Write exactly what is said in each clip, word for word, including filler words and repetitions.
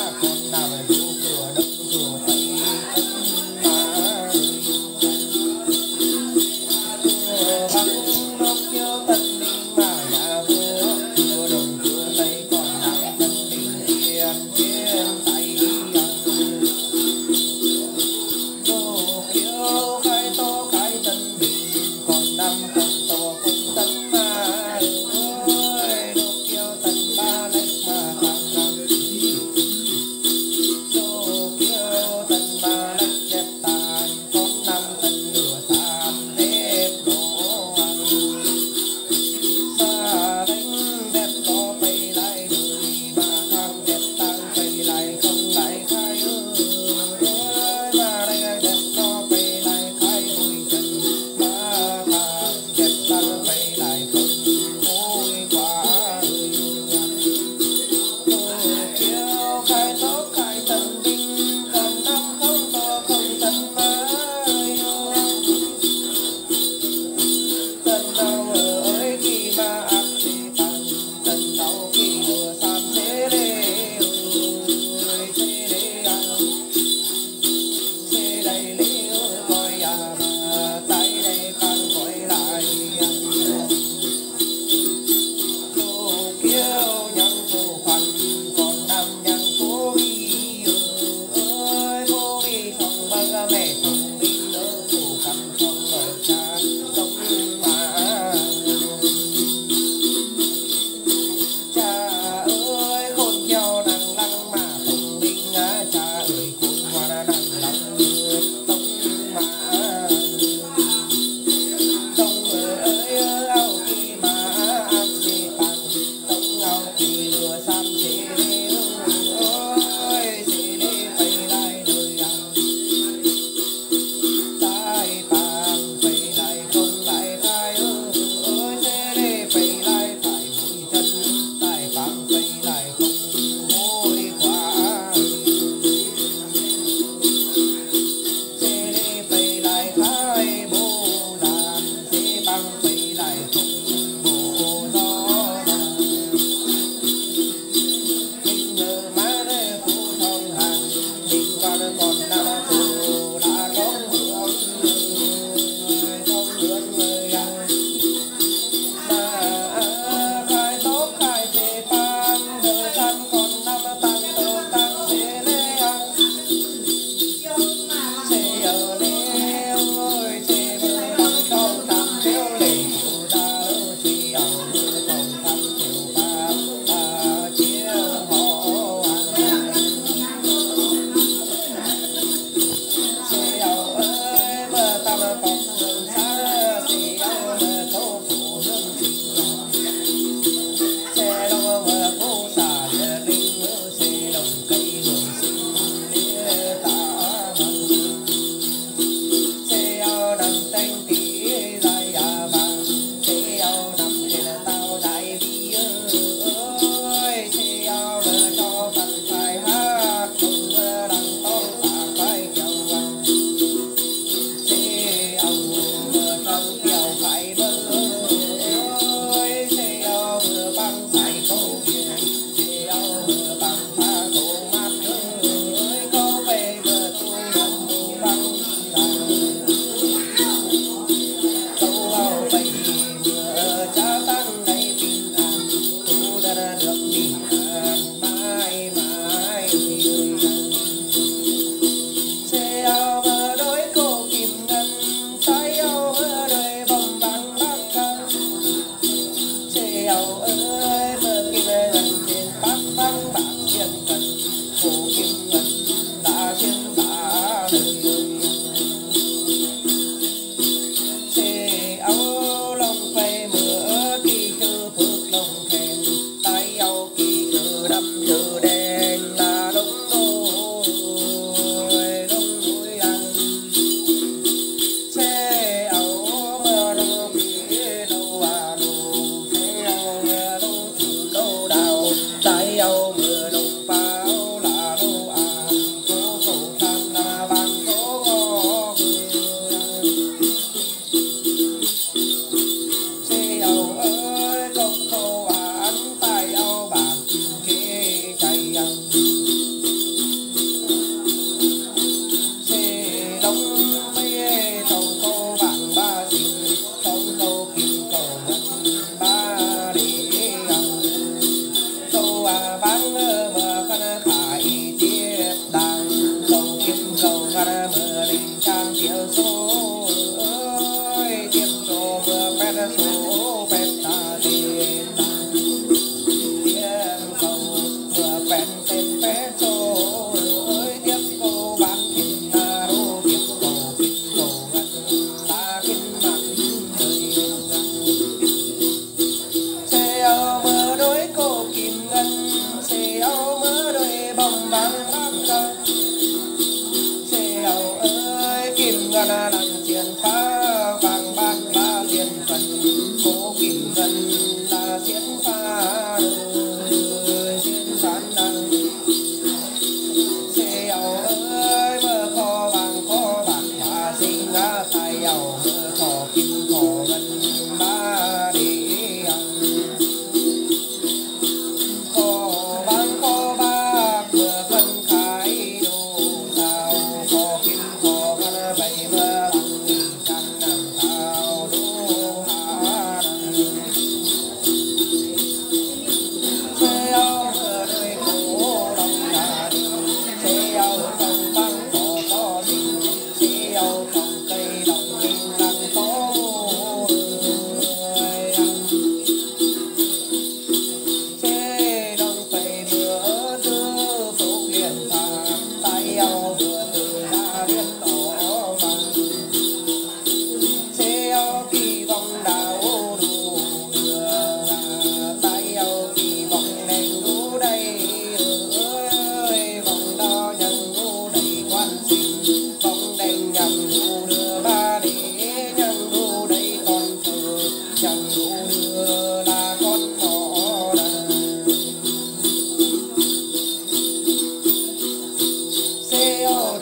Hãy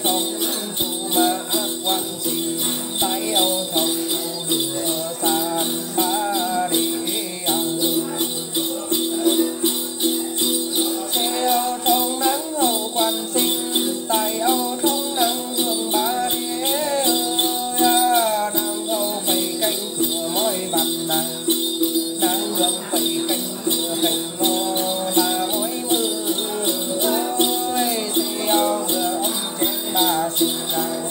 thông tu ma quan sinh tay áo thông lửa san ba đi ăn xe áo thông nắng hậu quan sinh tay áo thông nắng hương ba đi nắng hậu phải cánh cửa môi bạc nắng nắng hương phải cánh cửa cánh ngô là mối mưa ơi xe áo vừa ông chén ba sinh ra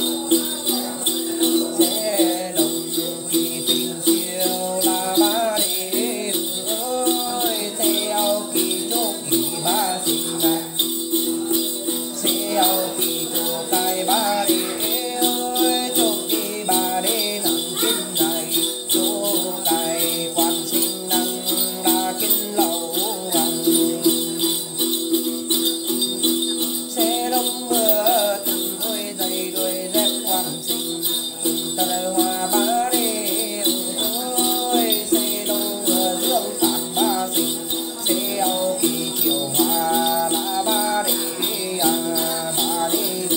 xe đồng kỳ tình chiều là ba đi ơi xe áo kỳ chúc kỳ ba sinh ra xe áo kỳ chúc cái ba đi ơi chúc kỳ ba đi nắng kinh này chúc cái quan sinh nắng là kinh lâu bằng xe đông mưa từng đôi giày đôi dép quan sinh từng tờ hoa ba đi ơi xe đông mưa dương phản ba sinh xe áo kỳ chiều hoa là ba đi à ba đi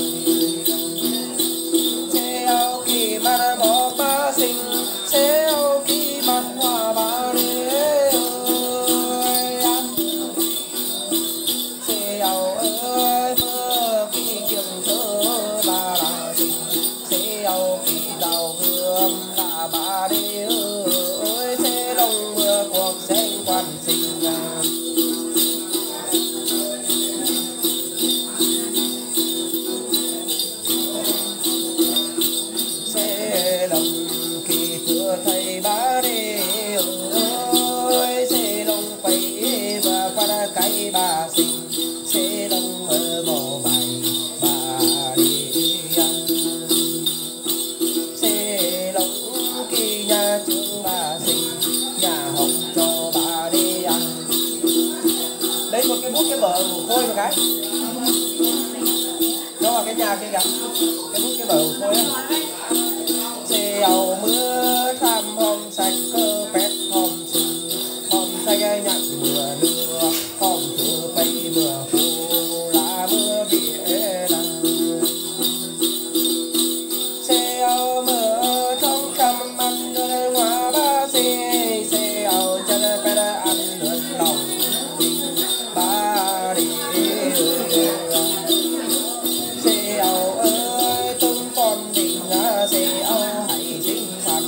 xe áo kỳ mà bỏ ba sinh xe áo kỳ mặt hoa ba đi ơi xe áo ơi mưa kỳ trường thơ ba là sinh xe áo kỳ đào hương là ba đi ơi xe đông mưa cuộc sen quan sinh xe đồng kỳ cửa thầy ba đi ơi xe đồng quay và qua cái ba sinh xe đồng ở bộ bài ba đi ăn xe đồng kỳ nhà trường ba sinh nhà hồng cho ba đi ăn lấy một cái bút cái bờ khôi một cái đó là cái nhà kia kìa cái bút cái bờ khôi á xe áo mưa tham hôm xanh cơ phép hôm sừng hôm xanh nhặt mưa đưa hôm thứ bay mưa phù là mưa biển nắng xe áo mưa trong trăm ăn đưa hoa ba xe xe áo chân phải ăn lượn lòng ba đi xe áo ơi tung con đình xe áo hãy sinh sản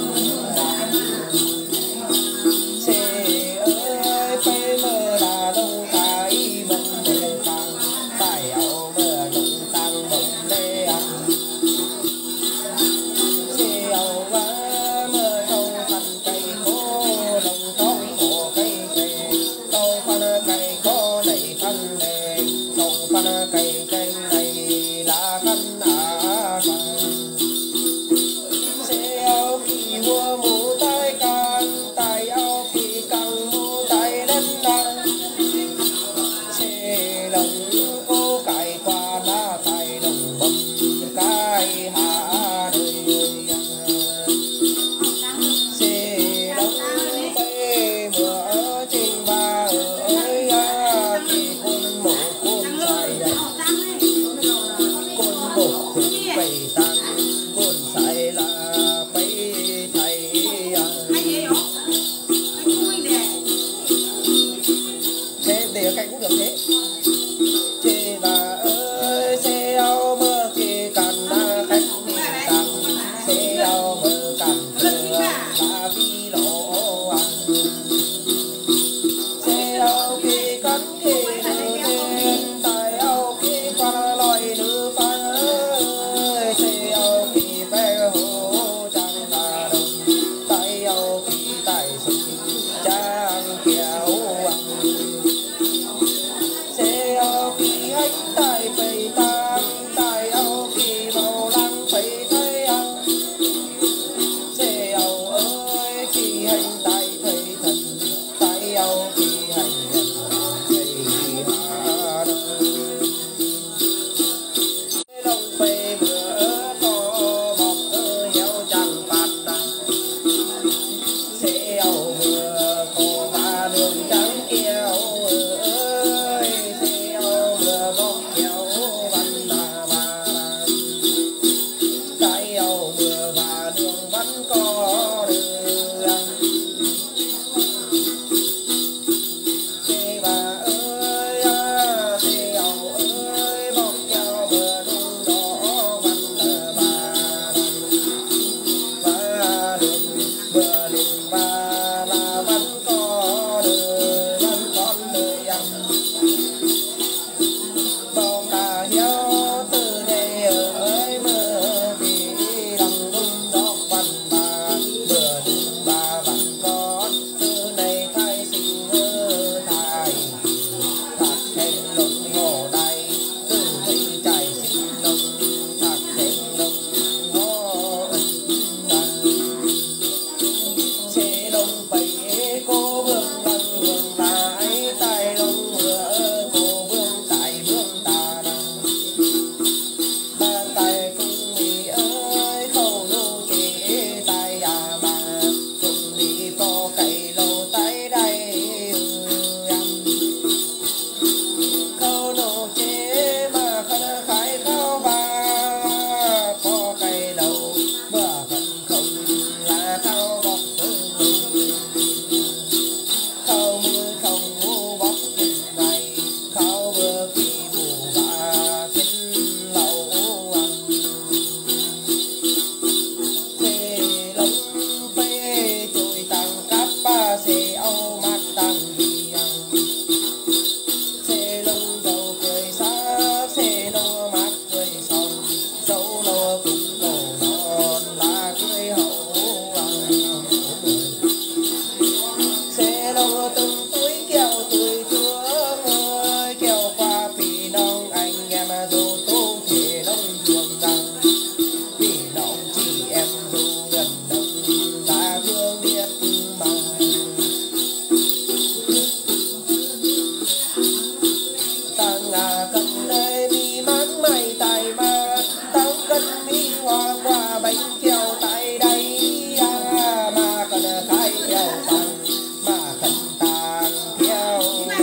tay tay mà tao cân mi hoa qua bánh treo tay đây à, mà cần khai theo bằng mà cần tàn theo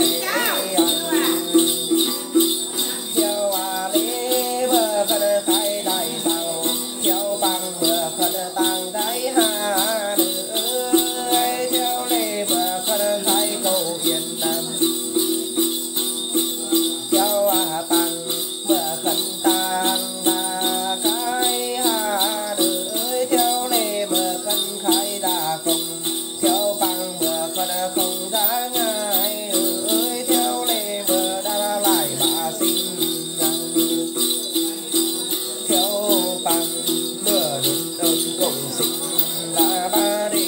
theo à lê bờ cần khai đại sao theo bằng bờ cần tàng đại hà theo lê bờ cần khai cầu Việt Nam theo à bằng bờ cần tàng là cái hà đời theo lê bờ cần khai đà công theo bằng bờ cần không đã ngay ơi theo lê bờ đã lại bà sinh theo bằng bờ đến ơn cộng sinh là ba đi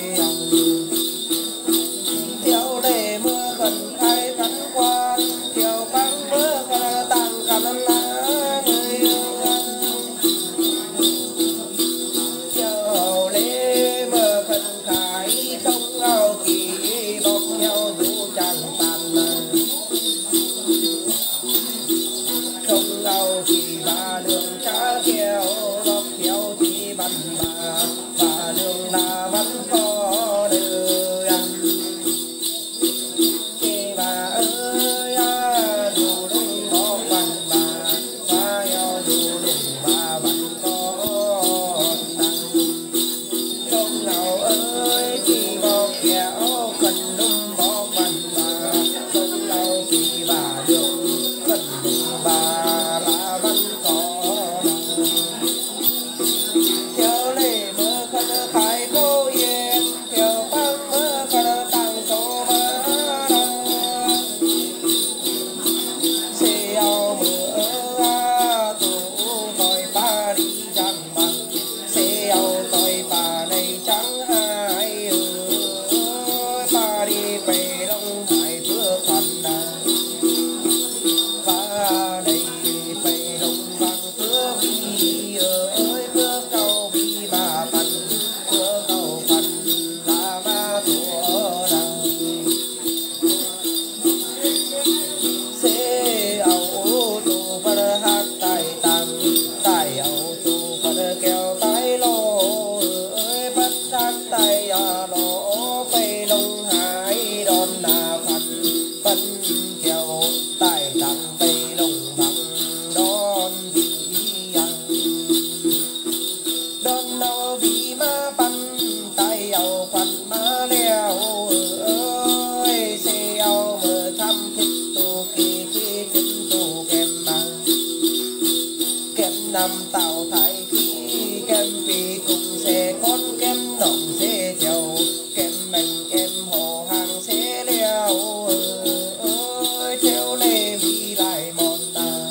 theo lê mưa cần khai cắn quan theo bằng mưa cần tăng cắn lá người theo lê mưa cần khai trong ao kỳ bọc nhau dù chẳng tàn trong ao kỳ ba đường cá keo bọc theo chỉ bắn bà và đường là vẫn có đời ăn khi bà ơi à, dù đúng có văn bà và eo dù đúng bà vẫn có năng không nào ơi khi bọc kẹo cần đúng có văn bà không nào khi bà đường cần đúng bà là vẫn có năng theo lê mưa khăn khai cô yên theo băng mưa khăn tăng số mơ xe ao mưa a tụ tôi ba đi chẳng bằng xe ao tôi ba này chẳng ai ơi ba đi về đông hải vừa phần ba này về đông bằng cửa bi ơi cửa cầu bi mà phần cửa cầu phần là ba thua nào xe áo tù phần hát tài tăng tài áo tù phần kéo tay lô ơi bắt sát tay à lô bay đông hải đòn là phần phần kéo tài tăng bay đông bằng đòn vị ăn đòn nào vị mà bắn tay áo phần mà leo ơi xe áo mở thăm thích tu kỳ kỳ thích tu kem mà kem năm tàu thái khí kem phi cùng xe con kem nồng xe chầu kem mình em hồ hàng xe leo ơi theo lê vi lại mòn à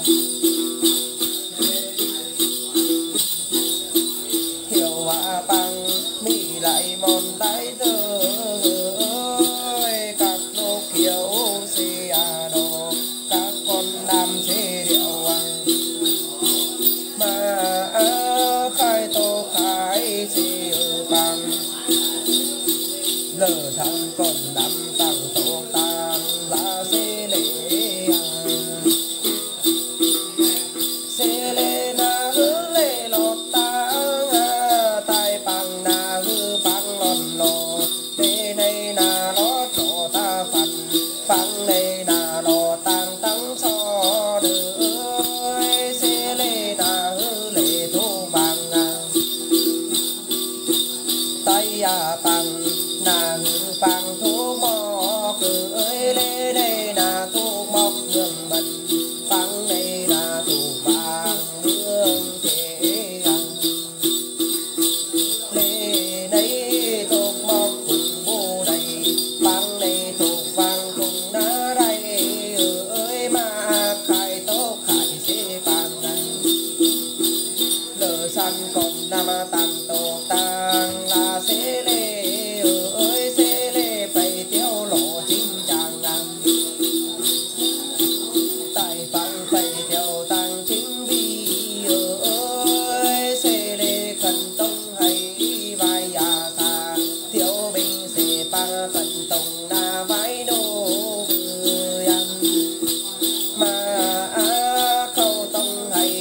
hiểu à bằng mi lại mòn lại tơ ơi các lô kiều xe à đồ các con nam xe điệu ăn mà khai tô khai xe ở bằng lỡ thằng còn nằm tăng tổ tàn là xe lệ xe lệ na hư lệ lọt tăng tai bằng na hư bằng lọt lò thế này na lọt lọ ta phần bằng này na lọ tăng tăng so đời xe lệ na hư lệ thu bằng tay à bằng na hư bằng thu mò cứ ơi lê đây na thu mọc đường bần bằng này là thu vàng hương thế ăn lê đây thu mọc cùng bồ đầy bằng này thu vàng cùng na đây ơi mà khai tô khai xế bằng lỡ săn còn nam tăng tô tăng là xế lê ơi xế lê phải theo lộ chính chàng tại bằng phải theo tăng chính vi ơi xế lê cần tông hay vai à xa thiếu bình xế bằng cần tông na vai đô ăn mà khâu tông hay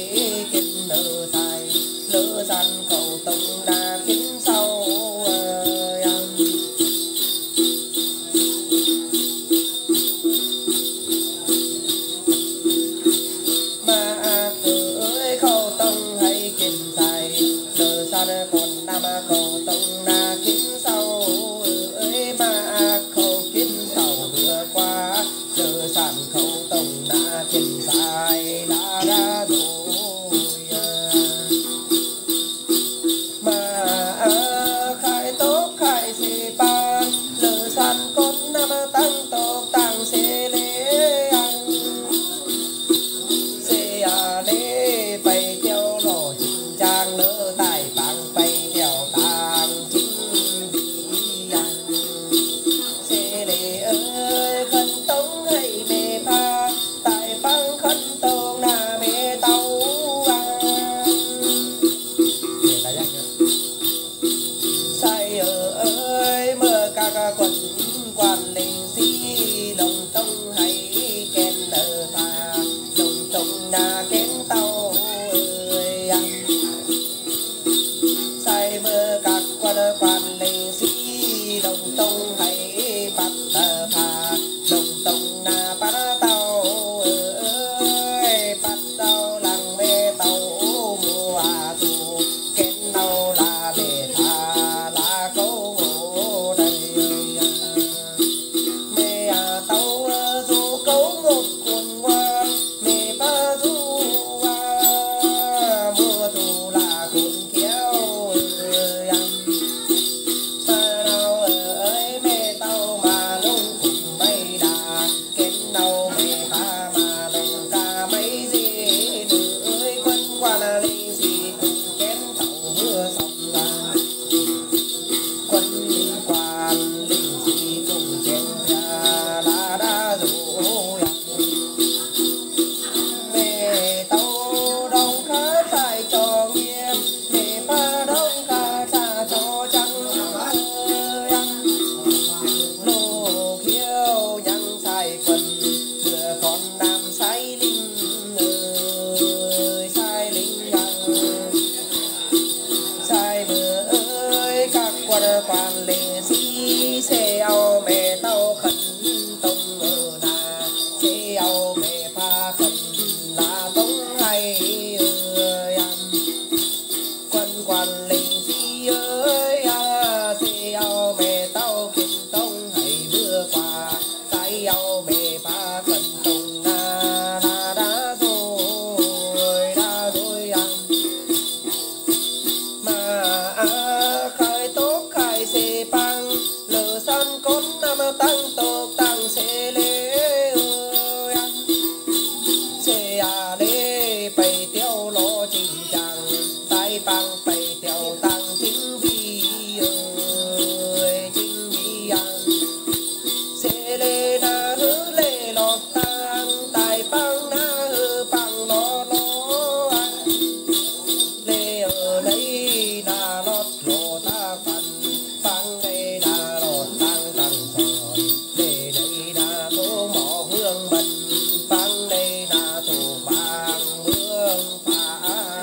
lô trình chàng tay bằng tay theo tăng chính vi ơi chính vi ăn sẽ lê na hứ lê lọt tăng tay bằng na hứ bằng lô lô lê ở đây na lót lô ta phần bằng đây na lọt tăng tăng sòn lê đây na tô mỏ hương bần bằng đây na tô bằng hương phá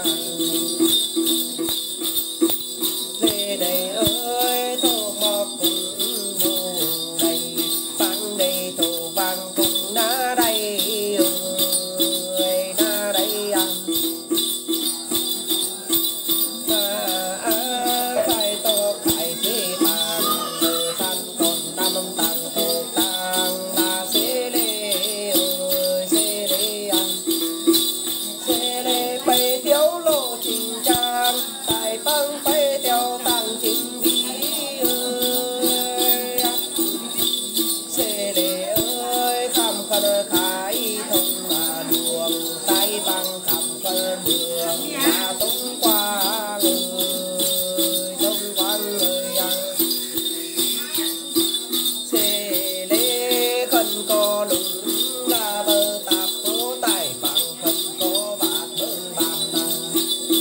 lê đây ơi tô mỏ cùng đồ đây bằng đây tô bằng cùng na đây ơi na đây ăn khai tô khai chế tàn lê tan còn năm tăng tô tăng là xế lê ơi xế lê ăn xế lê bay thiếu lộ trình trang tại băng bay theo tăng chính vi ơi xế lê ơi khăm khăn khai thông là đường tay băng khăm khăn đường là tung qua người tung qua người ăn xế lê khăn có lùng là bờ tạp phố tay băng khăn có bạc bờ bàn nàng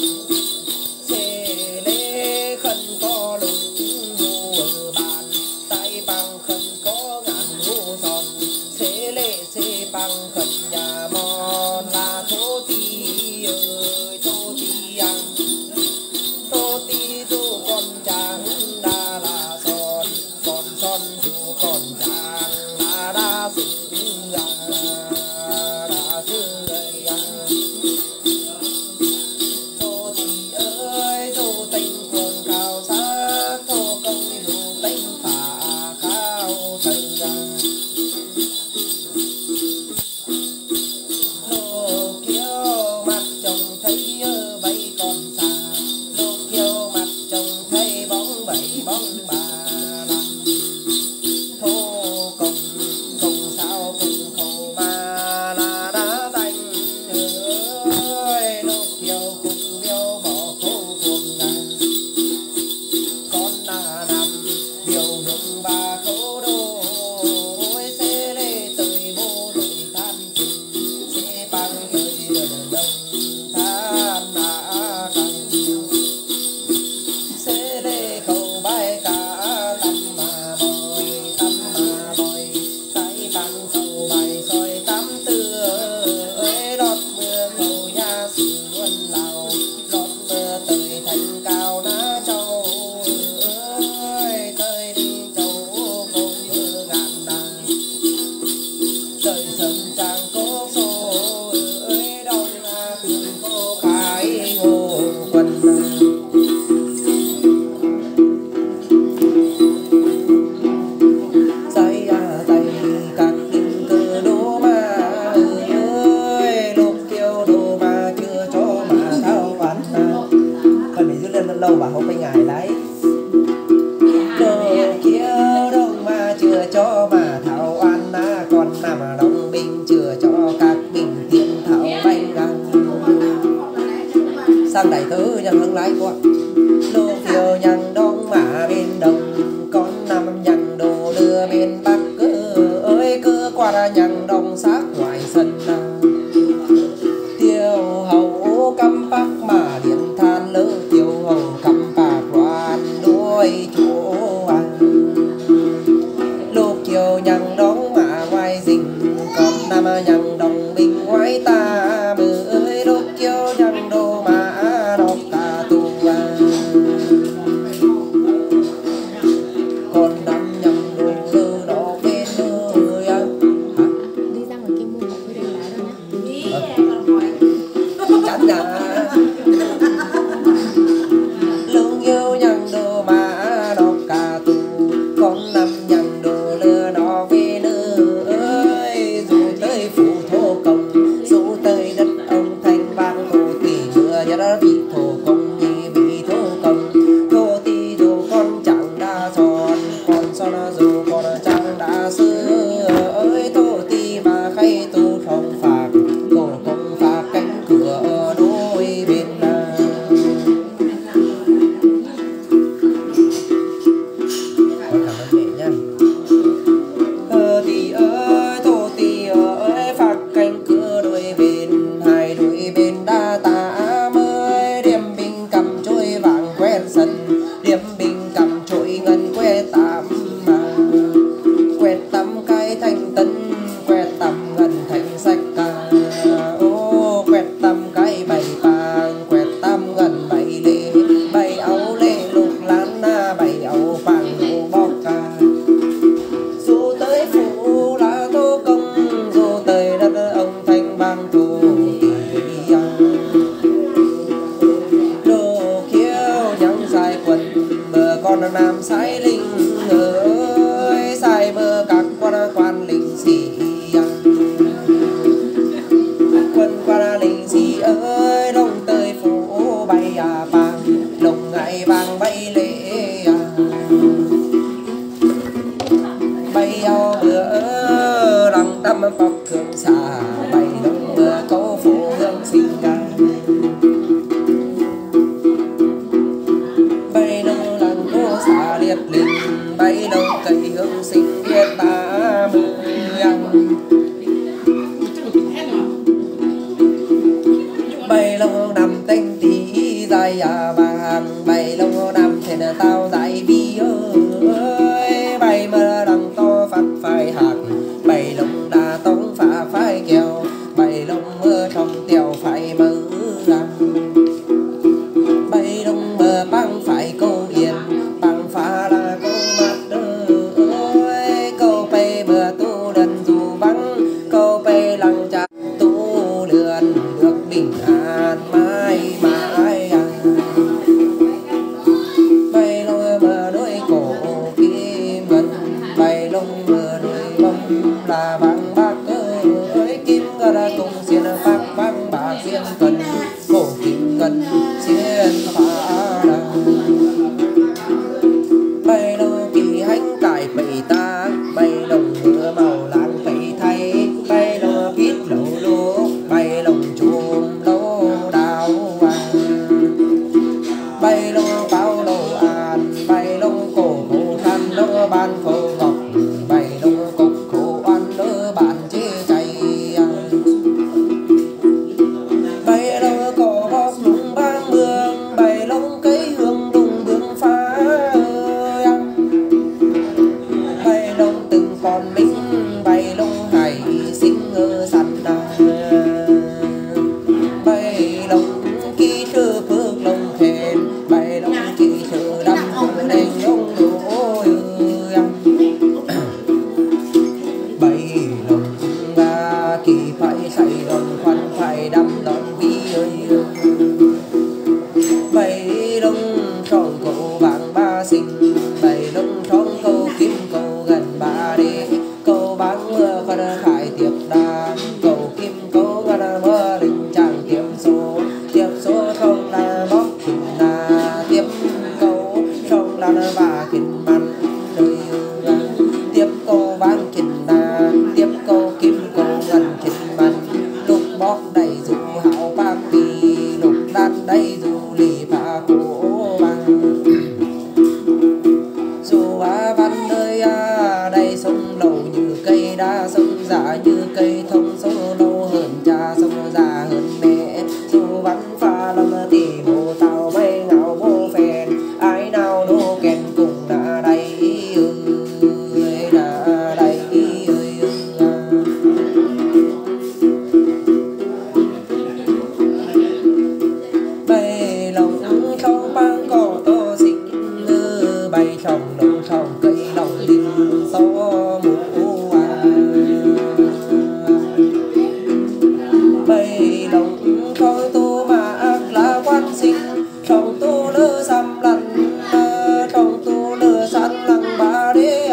xế lê khăn có lùng hù bàn tay băng khăn có ngàn hù giòn xế lê xế băng khăn nhà mòn là thô ti ơi thô ti ăn thô ti tu con trắng đa là son con son tu con trắng là đa sư à đa sư ơi à thô ti ơi thô tình cuồng cao sắc thô công thô tình phá cao thần à lô kiêu mặt chồng thấy bay còn xa lô kiêu mặt chồng thấy bóng bảy bóng bà lăng thô công công sao cùng khẩu mà là đá danh ơi lô kiêu cùng điêu bỏ khâu cuồng ngàn con là nằm điều đựng ba khấu đô xế lê tới bố lội than trình xế bằng ơi đông than đã căng xế lê khâu bay cả tâm mà bồi tâm mà bồi tay bằng khâu bay soi tắm tưa ơi lót mưa khâu nhà sự luôn lào lót mưa tới thành cao ná châu ơi tới đi châu không mưa ngàn đài đời sân trang cố số ơi đông là thường cô khai ngô quân say à tay các kinh cơ đô ma ơi lúc kêu đô ma chưa cho mà thao quán nào phần này giữ lên lâu bà không phải ngài đấy đồ kia đông mà chưa cho mà thảo oan na còn nằm đông binh chưa cho các bình tiền thảo banh đăng sang đại thứ nhận hương lái quá lô kiều nhằng đông mà bên đông con nằm nhằng đồ đưa bên bắc cứ ơi cứ qua nhằng đông xác ngoài sân tiêu hầu căm bắc mà điện than lỡ tiêu hầu căm bạc quan đuôi chỗ ăn lô kiều nhằng đông mà ngoài rình còn nằm nhằng đông bình ngoài ta mơ ơi lô kiều nhằng đồ mà đọc cả tù còn nằm nhằng đồ lơ đó bên nơi ăn đi ra ngoài kia mua một cái đây lá đâu nhá. chắn nhà lương yêu nhằng đồ mà đọc cả tù con nằm nhằng đồ lơ đó về nơi ơi dù tới phủ thô công dù tới đất ông thanh bang thổ tỷ mưa nhà đã bị thổ công như bị thổ công thổ tỷ dù con chẳng đã son con son dù con chẳng đã xưa ơi thổ tỷ mà khay tu không phạt cổ không phạt cánh cửa đôi nam sai linh ơi sai bơ các quan quan linh sĩ quân quan linh sĩ ơi đông tới phố bay à vàng lồng ngày vàng bay lễ bay ao bữa đằng tâm bọc thường xà bay đông bữa câu phố hương sinh ca bay đông làng cô xà liệt linh bay đông cây hương sinh biết ta mưa bay lâu nằm tên tí dài à vàng bay lâu nằm thì là tao dài bi ơi bay mơ đằng to phát phải hạt bay lông đà tống phá phải kèo bay lông mơ trong tèo phải mơ bay lông mơ băng phải câu yên băng phá là câu mặt ơi câu bay mơ tu lần dù băng câu bay lăng chặt tu lượn được bình an mãi mãi bay lông mơ đôi cổ kim ngân bay lông mơ đôi bông là băng bạc ơi kim ngân cùng xiên bạc băng bạc xiên cần cổ kim ngân xiên phá bay lông kỳ hành cải bầy ta bay lông mưa màu làng bầy thay bay lông kít lầu lô bay lông chùm lô đào vàng bay lông bao lô an bay lông cổ cổ than lô ban khô ngọc bay lông cục khô oan lô bàn chế chay bay lông cổ bóc lung bang mương bay lông cây hương đùng bương phá bay lông từng con minh bay lông hải sinh ở sẵn bay lông kỳ sư phước lông thèn bay lông kỳ sư đâm cùng đèn lông đôi bay lông ga kỳ phải say đòn khoan phải đâm đòn vi ơi bay lông trong cầu vàng ba sinh bay lông trong cầu kim cầu gần ba đế cầu bán mưa con khải tiệp đàn cầu kim cầu gần mưa đình chẳng tiệm số tiệm số không là bóc kinh là tiếp cầu không là và kinh mặn đời tiếp cầu bán kinh là tiếp cầu kim cầu gần kinh mặn lúc bóc đầy dù hảo bác vì lúc đan đầy dù lì phá khổ bằng dù á văn ơi à đây sông lầu như cây đá sông giả như cây thông sông lâu hơn cha sông già hơn mẹ dù văn pha lâm tỉ mô tàu bay ngào bô phèn ai nào nô kèn cùng đã đây ơi đã đây ơi bay lòng trong băng cỏ to xinh bay trong đồng trong cây lòng linh gió mùa bay lòng khói tu mà ác lá quan sinh trong tu lơ xăm lăn trong tu lơ sẵn lăng ba đế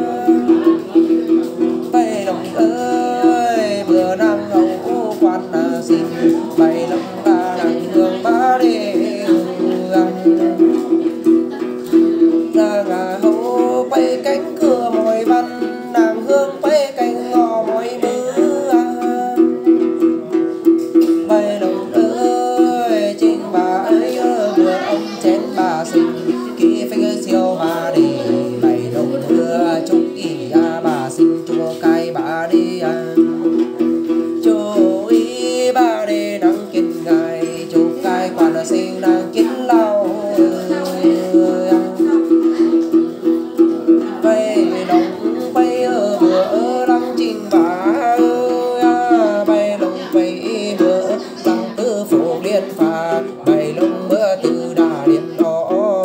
bay lòng ơi bữa nam ngầu quan sinh bay lòng ba đằng hương ba đế ra ngà hấu bay cánh cửa mỏi văn nàng hương bay cánh ngò mỏi mưa bay lòng ơi chính bà ấy vừa ông chén bà sinh kỹ phanh siêu bà đi bay lòng mưa chúc ý à bà sinh chua cay bà đi à chú ý bà đi nắng kín ngày chúc cay quan sinh nàng kín lâu bay lòng bay ở bữa lăng trình bà ơi bay lòng bay bữa lăng tư phủ liên phạt bay lòng bữa từ đà điện đó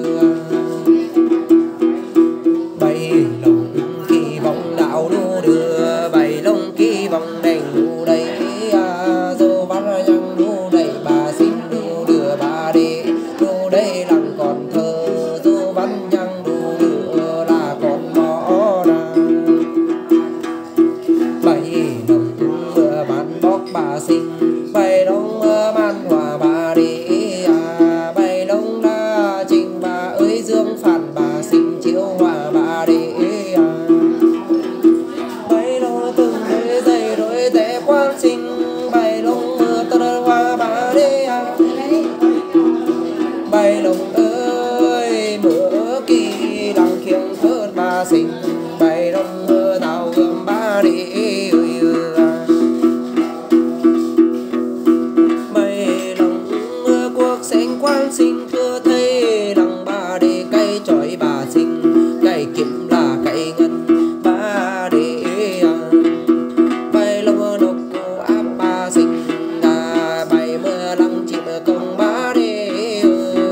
bay lòng kỳ vọng đạo đu đưa bay lòng kỳ vọng đèn đu đầy dô bắt răng đu đầy bà xin đu đưa bà đi đu đây lăng còn thơ dô bắt nhang quan sinh thưa thấy lòng ba để cây chói bà sinh cây kiếm là cây ngân ba để bay lâu độc cô áp ba sinh à bay mưa lăng chim công ba để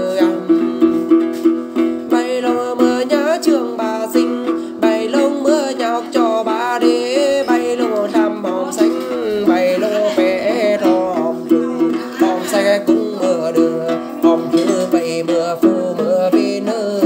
bay lâu mưa nhớ trường bà sinh bay lâu mưa nhà học cho ba để bay lâu thăm hòm xanh bay lâu vẽ thò hòm trừ hòm xe cũng mưa đưa hòm thứ bay mưa phù mưa vì nữ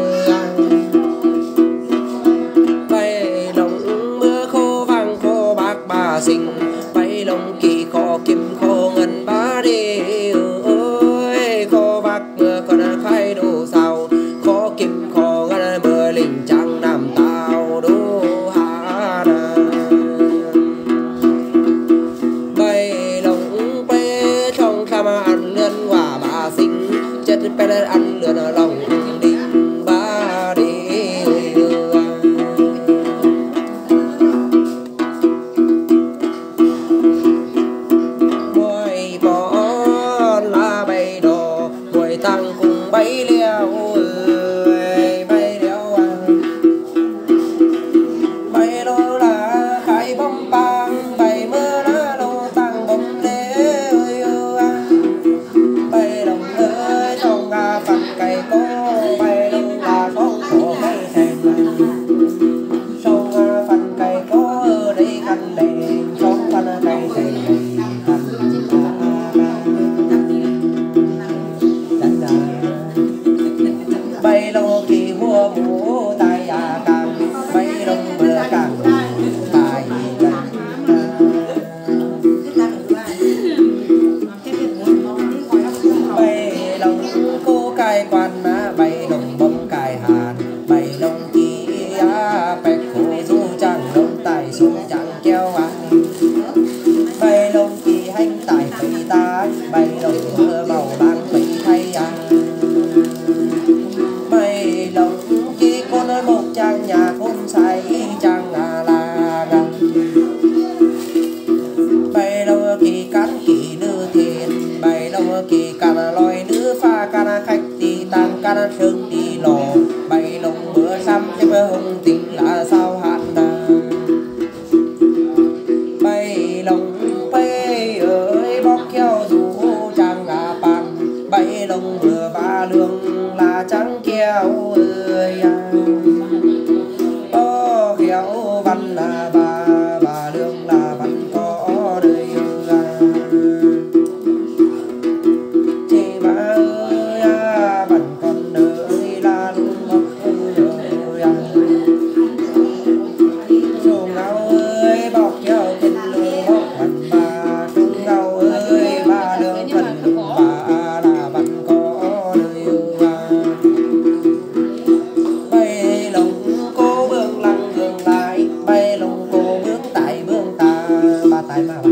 bay lòng mưa khô vàng khô bạc bà sinh bay lòng kỳ khô kim khô ngân ba đi ơi khô bạc mưa còn khai đồ sao khô kim khô ngân mưa linh trắng nam tao đô hà bay lòng bay trong tham ăn lươn quả bà sinh chết bé ăn lươn ở lòng đi ba đi môi bỏ lá bay đò môi tăng cùng bay leo bay leo bay lô là khai bóng băng bay mưa lá lô tăng bóng lê bay đồng ơi trong ga phật cây cô bay lô là con khổ cây thèm trong ga phật cây cô ở đây khăn đèn trong phật cây thèm bay lô kỳ mua mũ tay à càng bay lông mưa càng tài bay lông cô cài quan má bay lông bông cài hàn bay lông kỳ á bẹt khổ du chẳng lông tài xuống chẳng keo à bay lông kỳ hành tài phải ta bay lông mưa màu ban phải thay à bay lông kỳ cô nói một trang nhà khôn say trang à là gà bay lâu kỳ cán kỳ nữ thiền bay lâu kỳ cán lòi nữ pha cán khách đi tăng cán thương đi lò bay lông bữa xăm cho bơ hồng tình là sao hạn à bay lông bay ơi bóc keo dù trang à bàn bay lông vừa ba lương là trắng keo ơi à ô khéo văn là bà bà lương là văn có đời à chị bà ơi à văn con ơi là luôn ngọc ơi à sùng ngao ơi bọc keo trên lưng bọc văn bà sùng ngao ơi bà lương phần lưng bà là văn có đời à bay lông cô bương lăng gương lại bay lông cô bướng tại bương ta ba tài mà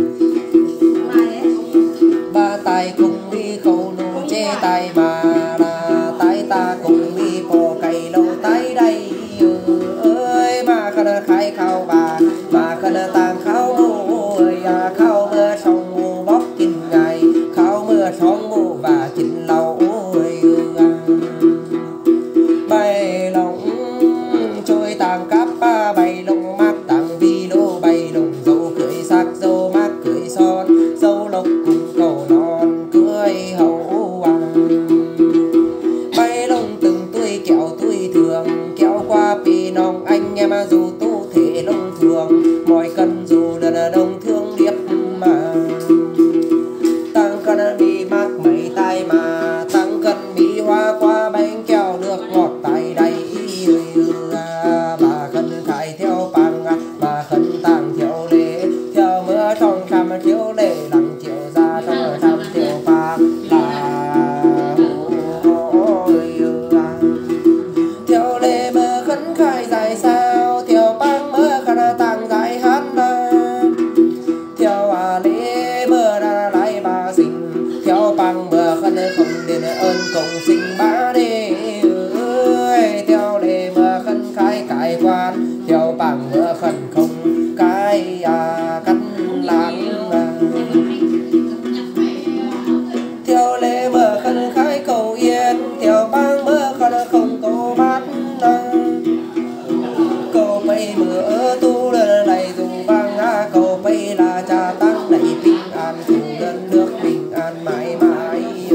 ba tài cùng đi khâu nụ chê tài mà là tài ta cùng đi phò cây lâu tay đây ơi mà khăn khai khao bà mà khăn tàng khao mù ơi à khao mưa sông mù bóc kinh ngày khao mưa sông mù và chỉnh lâu ơi bay lông trôi tàng cáp bay lông mát tàng vi lô bay lông dâu cưỡi sắc dâu mát cưỡi son dâu lộc cùng cầu non cưỡi hậu à bay lông từng tuổi kéo tuổi thường kéo qua pi nòng anh em dù tu thể lông thường mọi cân dù là đông thương điệp mà tăng cân bị mắc mấy tay mà tăng cân bị hoa qua bánh keo nước ngọt tại đây bà khấn khai theo bằng bà khấn tàng theo lễ theo mưa trong trăm thiếu lễ lặng chiều ra trong trăm thiếu pha là theo lễ mưa khấn khai dài sao theo bằng mưa khấn tàng dài hát theo à lễ mưa đã lại bà sinh theo bằng mưa khấn không đền ơn cộng sinh ba đê theo lễ mưa khấn khai cải quan theo bằng mưa khấn không cái à cắt láng à theo lễ mưa khấn khai cầu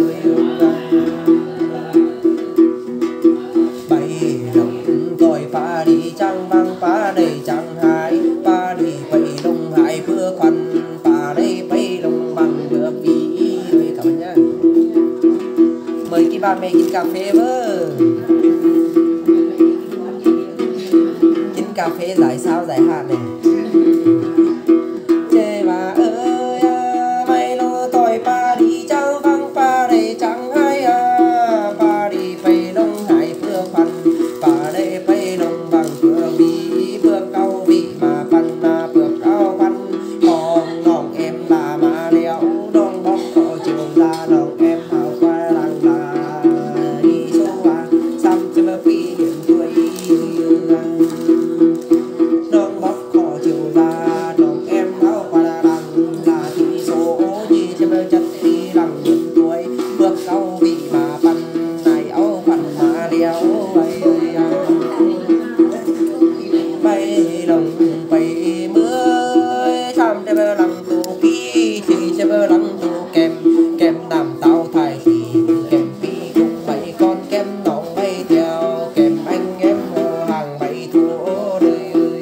bay lòng tôi pha đi trăng băng pha đầy chẳng hai pha đi bay lông hai bữa khoăn pha đây bay lông bằng bữa vì ơi cảm ơn nhá. Mời các bạn mẹกินcà phê vớiกินcà phê giải sao giải hạn này. Chê bà ơi à, mày lo tỏi pa đi trăng văng pa đây chẳng hay à, pa đi bay lông hai bữa khoăn pa đây bay lông bằng bữa vì bữa cao vị mà pan na bữa cao pan còn nòng em là mà đeo đong bóc cọ chiều ra nòng em hào qua làng là đi số à xăm cho mà phi hiện tuổi đong bóc cọ chiều ra nòng em hào qua làng là đi số gì cho mà chất đi làng hiện tuổi bước cao vị mà pan này áo pan mà đeo bay bay lòng bay mưa chăm cho bơ lăng tu kỹ thì cho bơ lăng tu kem kem đàm tao thải thì kem pi cũng bay con kem nòng bay theo kem anh em hồ hàng bay thua đời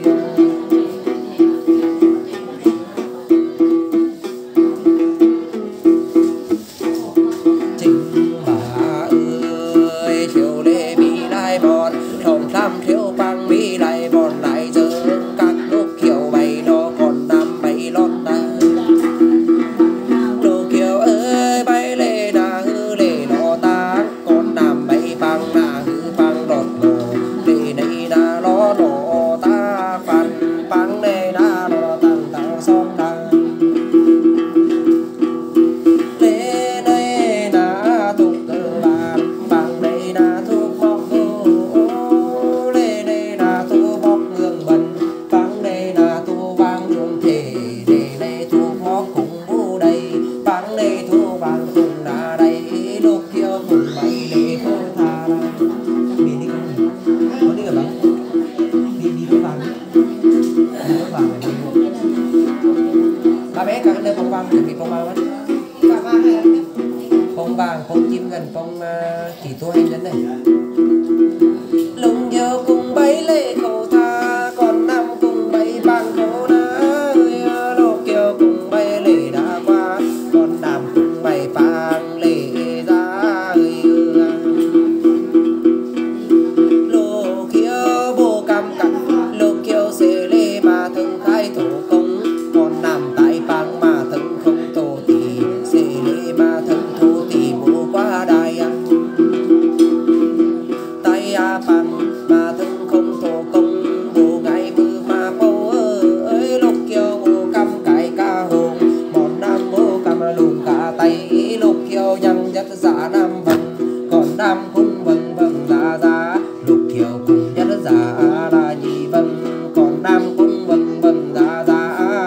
chính bà ơi chiều lê bị lại bọn thòng thăm thiếu băng bị lại bọn lại giờ các lúc kiểu bay nó còn nằm bay lót ta đồ kiểu ơi bay lê na hư lê nó ta còn nằm bay băng na hư băng đột nổ lê này na nó nổ ta phản băng này na nó tăng tăng son tăng lê này na tục cơ bản băng này na thuốc bóc ô lê này na thuốc bóc ngương bần băng này na thuốc vang hương thể lê này thuốc bóc cùng bu đây băng này thuốc vang cùng là đây lúc kia cùng bay lê khô tha mình đi con có đi ở băng đi đi với vàng đi với vàng ba bé cả nơi phong vàng chuẩn bị phong vàng mất phong vàng phong chim gần phong chỉ tôi hay đến này lùng yêu cùng bay lê khâu tha còn năm cùng bay băng khâu na lô kiều cùng bay lê đã qua còn nam cùng bay băng lê ra lô kiều bồ cam cặn lô kiều xê lê mà thường khai thủ công còn nam tại băng mà thường không tổ thì xê lê mà thường thủ thì bố qua đài tay a bằng mà thân không thổ công bồ ngày mưa mà bố ơi lúc kêu bồ căm cải ca hồn mòn nam bố căm lùn cả tay lúc kêu nhăn nhất giả nam vần còn nam cũng vần vần ra ra lúc kêu cùng nhất giả là gì vần còn nam cũng vần vần ra ra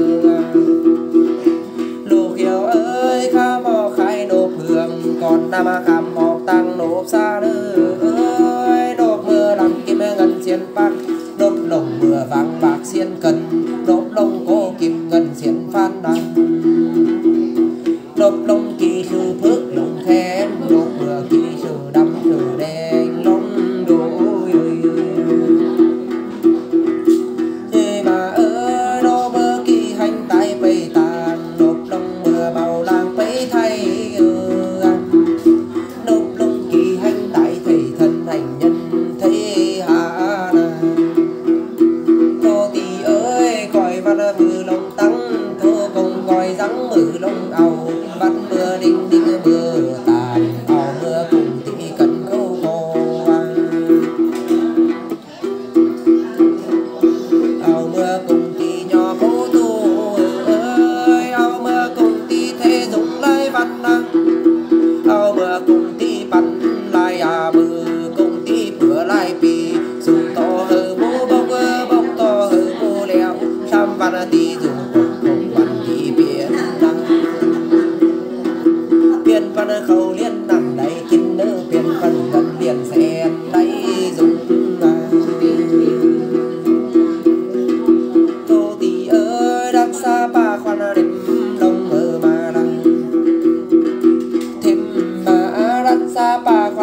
lúc kêu ơi khá mò khai nộp hương còn nam khám mò tăng nộp xa nữa nộp mưa làm kim ngân xiên bạc nộp lồng mưa vàng bạc xiên cần nộp lông cô kim ngân xiên phan đăng nộp lông kỳ sư phước lông khen nộp mưa kỳ sư đâm sư đen lông đôi thế mà ơi nộp mưa kỳ hành tay bầy tàn nộp lông mưa màu làng bấy thay nộp lông kỳ hành tay thầy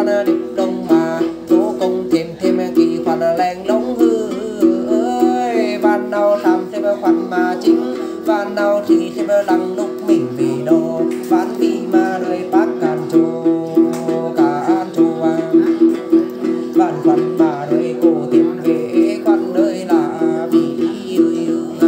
quan điệp đông mà thố công thêm thêm kỳ khoản lèn lông hư ơi van nào tham thêm khoản mà chính van nào thì thêm lăng lúc mình vì đồ ván vì mà đời bác càn trù cả an trù à vạn khoản mà đời cổ tìm về khoản đời là vì ơi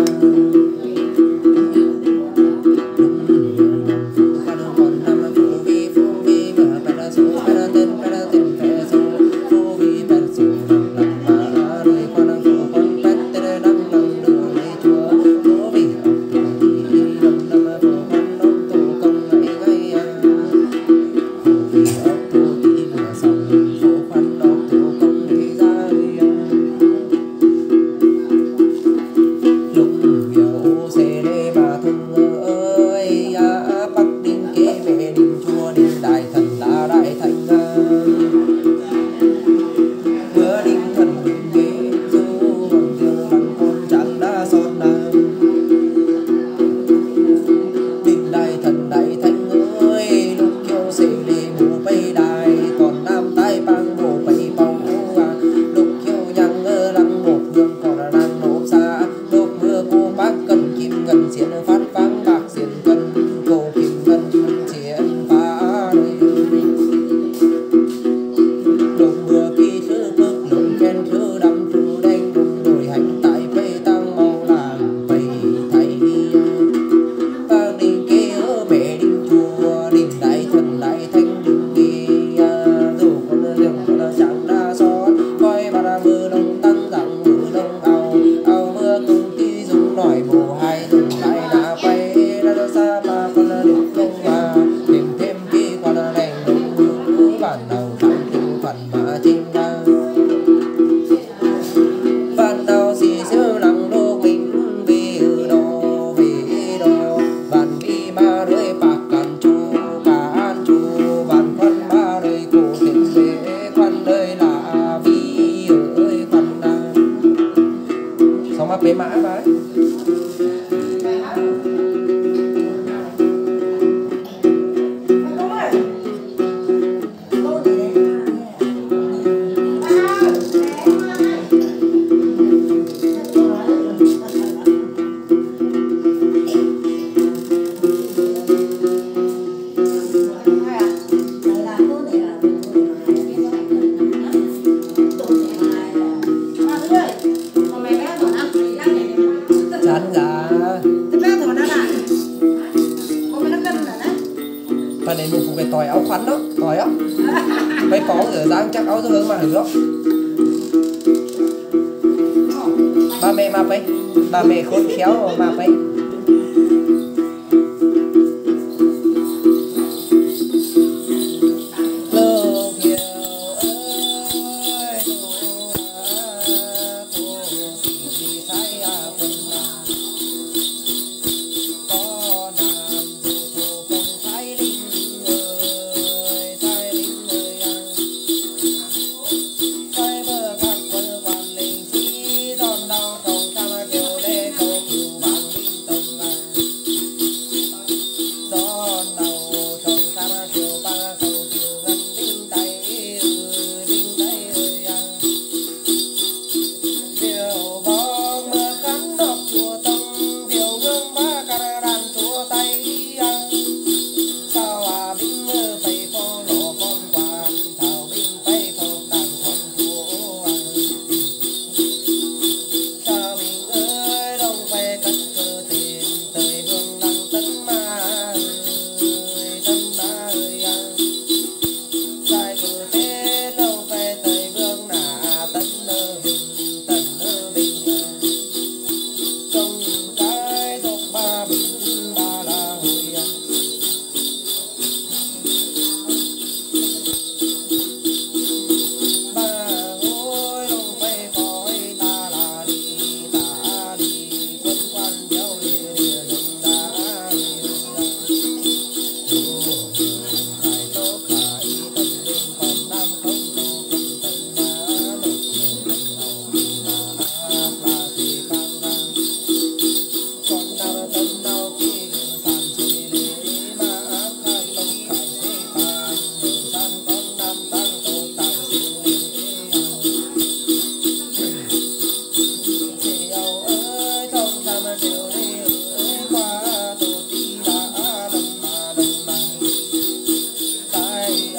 bế mãi mà đấy. Và này mình cũng phải tỏi áo khoắn đó, tỏi á. Mấy có ở giang chắc áo hướng mà hử đó. Ba mẹ mà ấy, ba mẹ khôn khéo mà ấy. Hãy subscribe cho kênh Ghiền Mì Gõ để không bỏ lỡ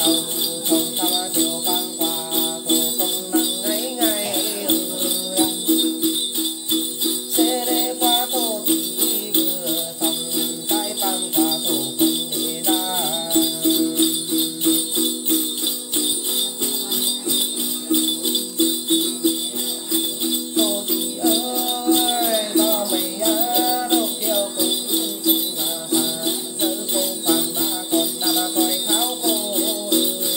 ông không thăm chiều vang qua thổ công năng ngày ngày sẽ để qua thổ tí vừa xong cái vang qua thổ công để ra thổ tí ơi lo mày á đốt kiều cùng cùng là phà giữ cô phàm ba còn ta mà coi kháo cô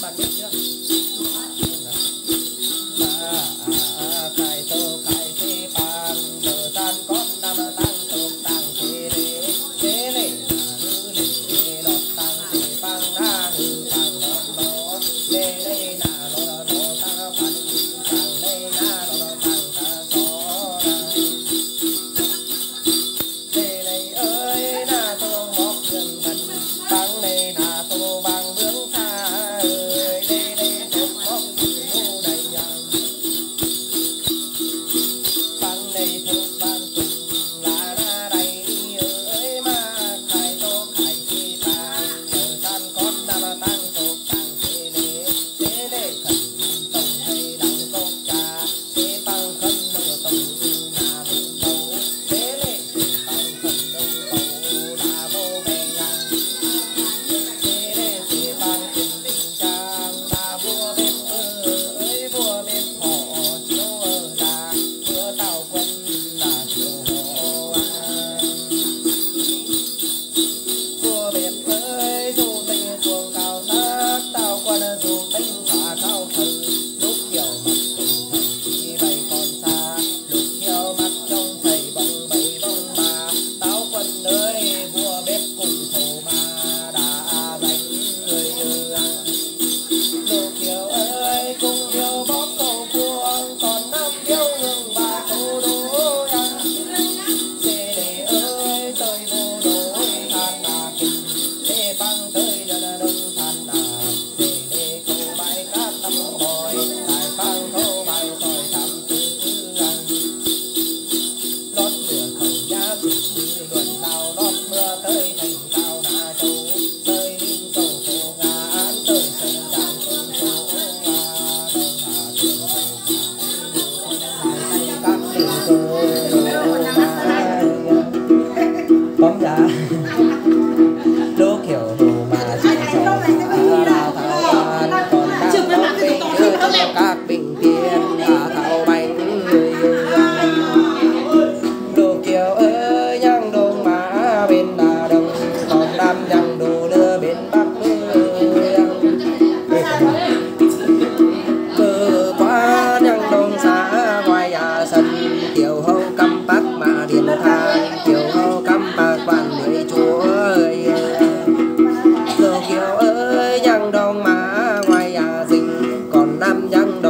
bạn biết chưa? À, à, cái tô cái thế bàn bờ san con năm tăng tục tăng thế lệ thế lệ là hư lệ lọt tăng thế phang đa hư phang lọt lọ lệ lệ là lọ lọ tăng phang tăng lệ là lọ tăng ta so lệ lệ ơi na tô mọc gần gần tăng lệ na tô bằng bướng tha ơi lệ lệ tô mọc mu đầy dàng tăng lệ tô ban cùng là na đầy ơi mà khai tô khai chi ta bờ san con năm tăng tô tăng thế lệ thế lệ khẩn tổng hay đặng cốc trà thế tăng khẩn đông tổng là đông bầu thế lệ thế tăng khẩn đông bầu là vô bề ngang thế lệ thế tăng kim đình trang là vua bếp ơi vua bếp họ chiếu ở ra vua tàu quân là chiếu họ vua bếp ơi dù tình xuồng cao sát tàu quân dù tình phá cao thử lúc hiểu mặt cùng thầy chỉ bay còn xa lúc hiểu mặt trong thầy bồng bầy bông bà táo quân ơi vua bếp cùng thổ mà đã đánh người đưa lúc hiểu ơi cùng hiểu bóp cầu cuồng còn năm điêu ngừng bà câu đố yang xê đề ơi tôi vô đối than là kinh thế băng tới đơn đông than là xê đề câu bài cát tâm bòi tại băng câu bài soi thăm tư ăn lót mưa khẩu nhá tự luận nào lót mưa tới thành cao na châu tới ninh cầu cổ ngã án tới sông tràng cầu số nga đông hà trường cầu phải các tình cơ bóng giá lúc hiểu đủ mà chỉ sống đào thảo quan còn đang bóng bình như trong các bình tiên và thảo bánh người lúc hiểu ơi nhang đông má bên đà đông còn nam nhang đồ đưa bên bắc cứ qua nhang đông xa ngoài nhà sân tiểu hậu căm bắc mà điện than tiểu hậu căm bắc bàn người chúa ơi đồ kiều ơi nhang đông má ngoài nhà rình còn nam nhang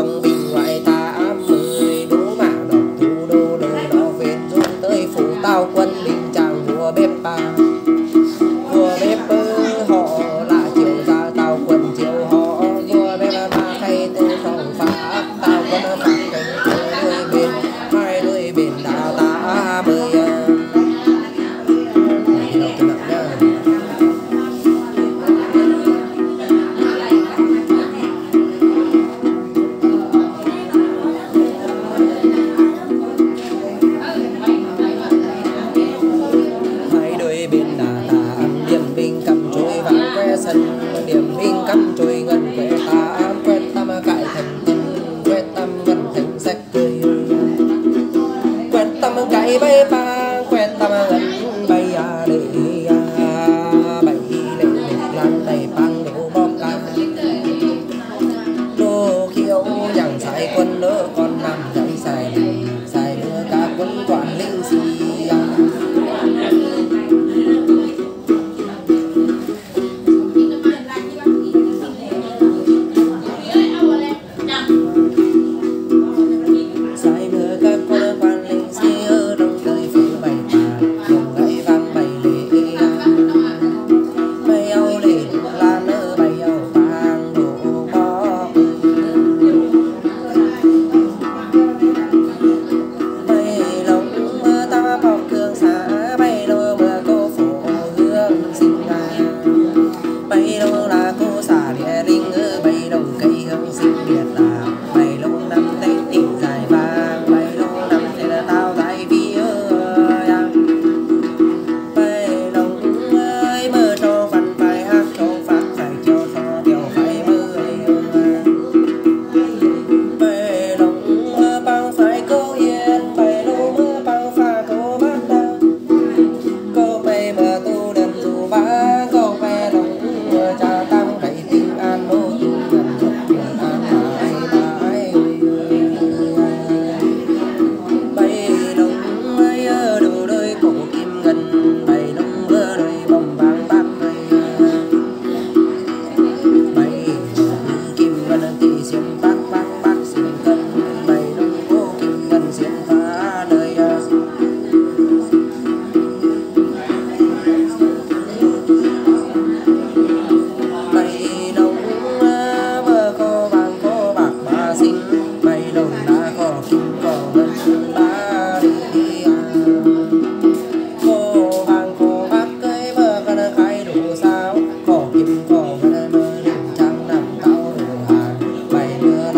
xiên bác bác bác xiên cân bày đồng cô kim ngân xiên phá đời bày đồng mơ có vàng có bạc ba xinh bày đồng đã có kim có ngân ba đi có vàng có bạc cây mơ cái nó khai đủ sao có kim có ngân mơ đừng trắng nằm cao đủ hàng bày mơ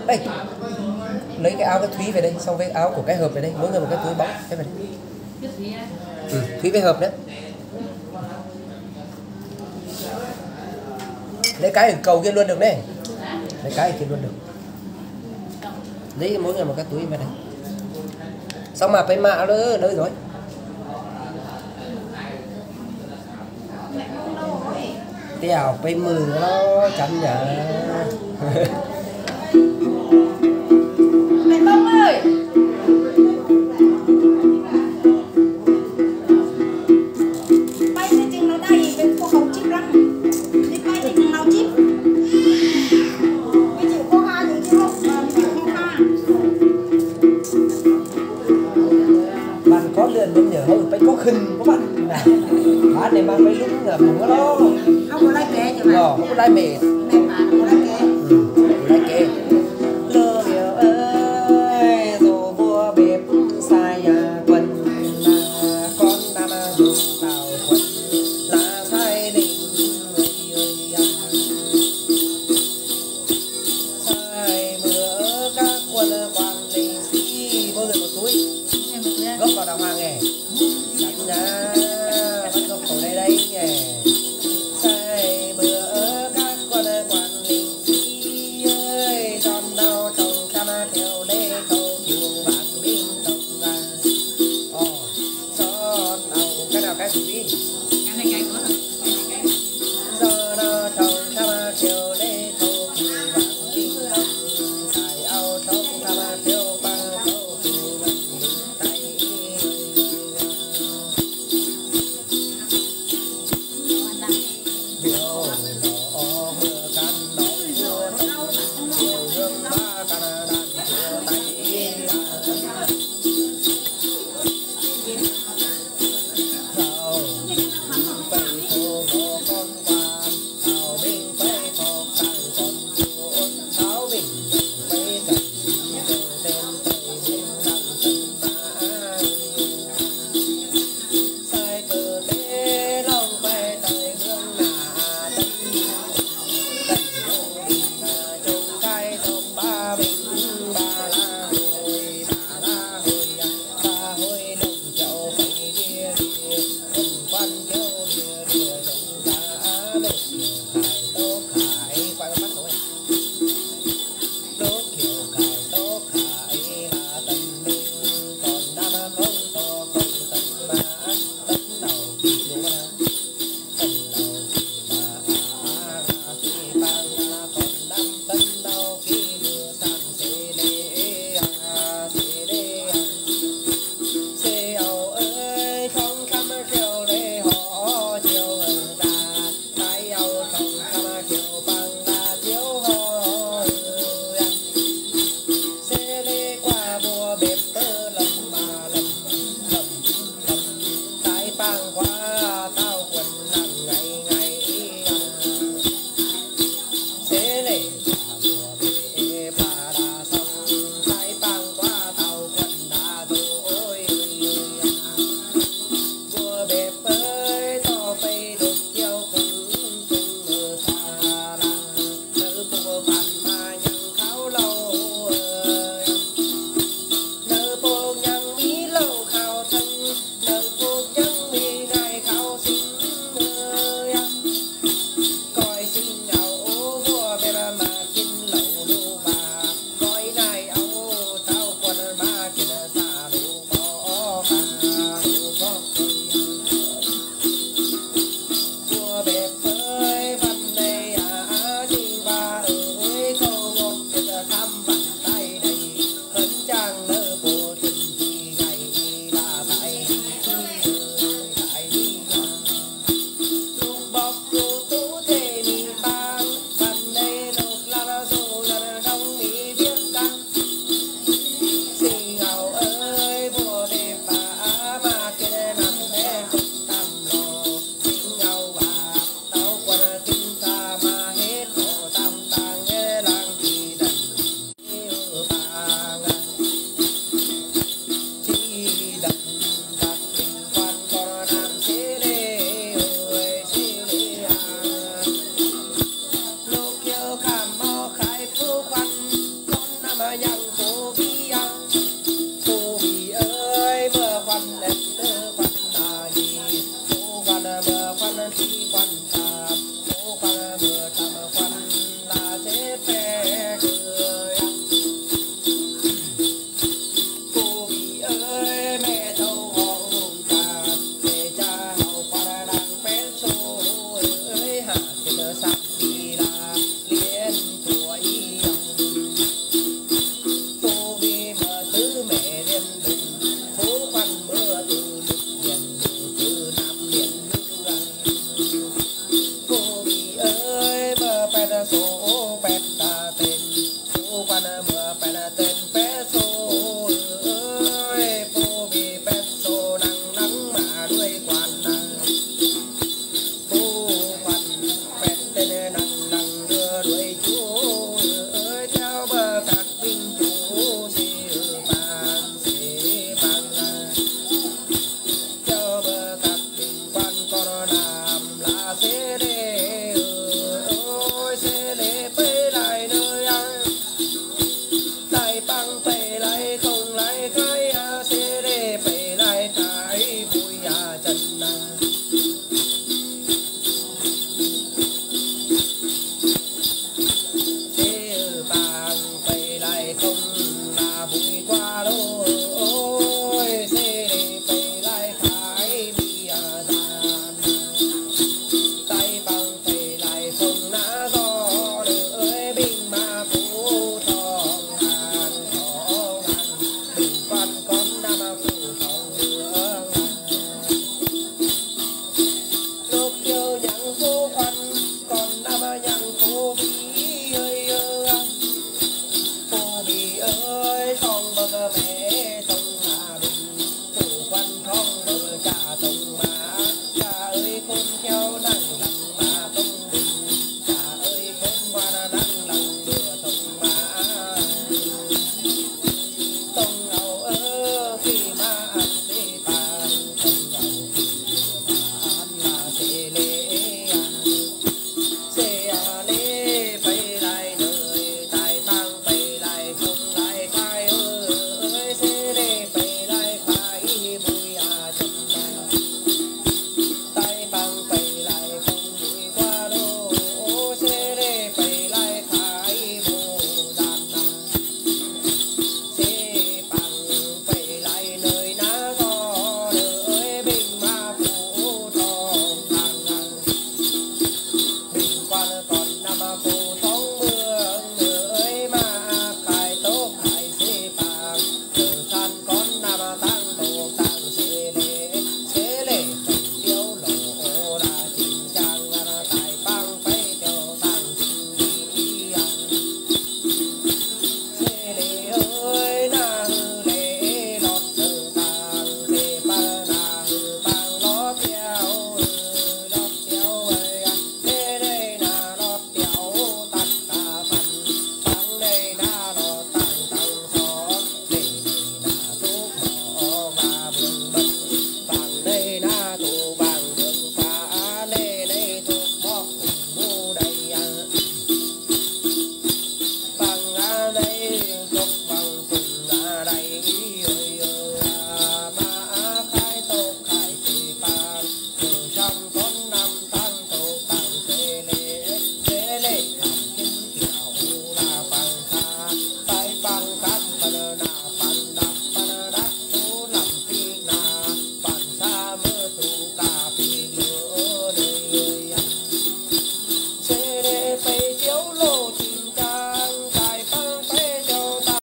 đây lấy cái áo cái Thúy về đây, xong với áo của cái Hợp về đây, mỗi người một cái túi bóng cái về đây. Ừ, Thúy với Hợp nữa. Lấy cái ở cầu kia luôn được đấy, lấy cái ở kia luôn được, lấy mỗi người một cái túi về đây. Xong mà phải mạ nữa nơi rồi. Tèo phải mừng nó chắn nhở. Mẹ Bông ơi, bay thì chừng nó đầy bên cô không chip lắm, đi bay thì chừng nào chip. Bây chịu cô ha thì chứ không, chịu cô ha. Bạn có lượn bên nhờ hơi phải có khinh của bạn nè. Bạn này mang mấy lúc ngờ cũng có đó. Không có lai kệ chứ mà. Không có lai mệt.